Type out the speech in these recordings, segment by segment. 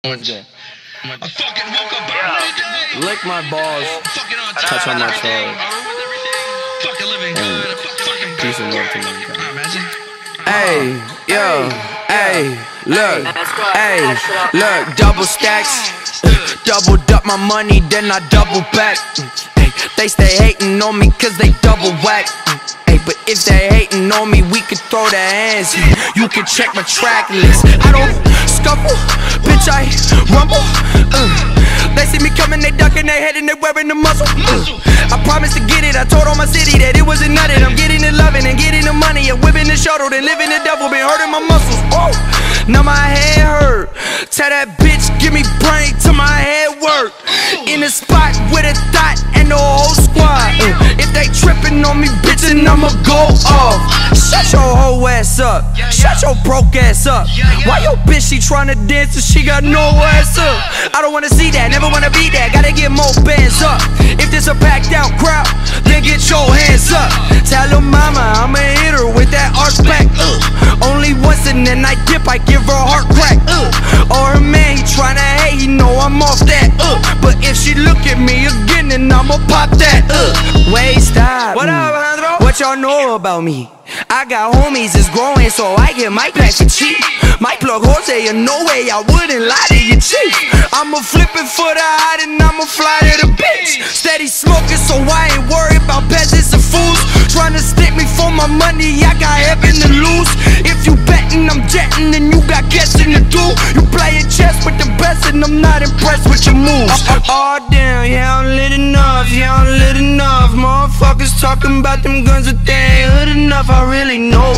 Much. I fucking woke up every day. Lick my balls, Fucking on top touch on my everything. toe, Fucking living good. Fucking peace and love to me. imagine. Hey, yo, hey, look, hey, look, double stacks, doubled up my money, then I double back. Hey, they stay hating on me cause they double whack. Hey, but if they hating on me, we could throw their hands. You can check my track list. I don't scuffle, bitch, I rumble. They see me coming, they ducking their head and they wearing the muscle. I promised to get it, I told all my city that it wasn't nothing. I'm getting it loving and getting the money and whipping the shuttle, then living the devil, been hurting my muscles. Oh, now my head hurt. Tell that bitch, give me brain till my head work. In the spot with a thought and the whole squad. If they tripping on me, bitch, then I'ma go off. Shut your whole ass up. Shut your broke ass up. Why your bitch, she tryna dance and she got no ass up? I don't wanna see that, never wanna be that. Gotta get more bands up. If this a packed out crowd, then get your hands up. Tell her mama I'ma hit her with that arch back. Only once and then I dip, I give her a heart crack. Or her man, he tryna hate, he know I'm off that. But if she look at me again, then I'ma pop that. Wait, stop. What up, Alejandro? What y'all know about me? I got homies, it's growing, so I get my pack for cheap. My plug Jose, and no way I wouldn't lie to your chief. I'ma flip it for the hot and I'ma fly to the beach. Steady smoking, so I ain't worried about peasants and fools. Tryna stick me for my money, I got heaven to lose. If you betting, I'm jetting, and you got guessing to do. You playing chess with the best, and I'm not impressed with your moves. Oh damn, yeah, I'm lit enough, yeah, I'm lit enough. Motherfuckers talking about them guns, but they ain't hood enough. I really know,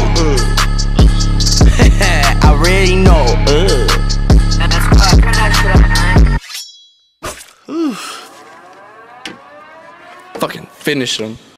I really know, Fucking finish them.